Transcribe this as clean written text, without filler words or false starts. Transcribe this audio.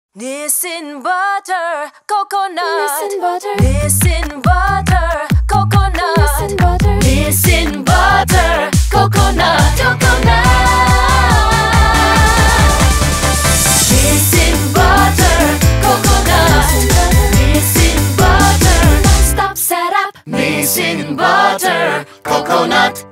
Nissin butter, coconut. Nissin butter. Nissin butter, coconut. Nissin butter. Nissin butter, coconut. Coconut. Nissin butter, coconut. Nissin butter, non-stop setup. Nissin butter, coconut.